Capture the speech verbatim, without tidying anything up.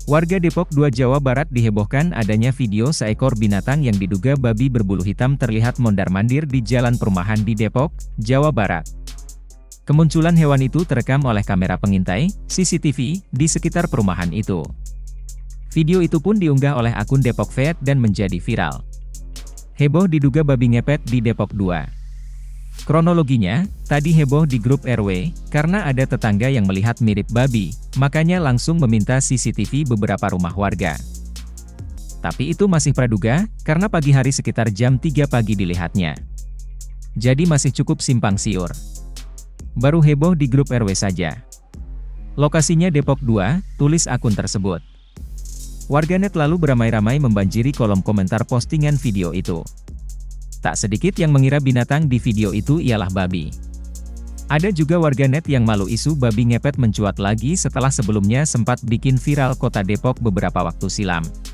Warga Depok dua Jawa Barat dihebohkan adanya video seekor binatang yang diduga babi berbulu hitam terlihat mondar-mandir di jalan perumahan di Depok, Jawa Barat. Kemunculan hewan itu terekam oleh kamera pengintai, C C T V, di sekitar perumahan itu. Video itu pun diunggah oleh akun Depok Vet dan menjadi viral. Heboh diduga babi ngepet di Depok dua. Kronologinya, tadi heboh di grup R W, karena ada tetangga yang melihat mirip babi, makanya langsung meminta C C T V beberapa rumah warga. Tapi itu masih praduga, karena pagi hari sekitar jam tiga pagi dilihatnya. Jadi masih cukup simpang siur. Baru heboh di grup R W saja. Lokasinya Depok dua, tulis akun tersebut. Warganet lalu beramai-ramai membanjiri kolom komentar postingan video itu. Tak sedikit yang mengira binatang di video itu ialah babi. Ada juga warganet yang malu isu babi ngepet mencuat lagi setelah sebelumnya sempat bikin viral kota Depok beberapa waktu silam.